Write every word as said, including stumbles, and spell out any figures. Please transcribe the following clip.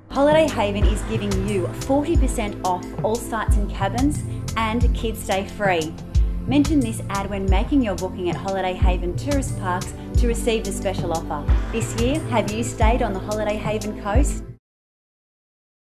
Holiday Haven is giving you forty percent off all sites and cabins and kids stay free. Mention this ad when making your booking at Holiday Haven Tourist Parks to receive the special offer. This year, have you stayed on the Holiday Haven coast?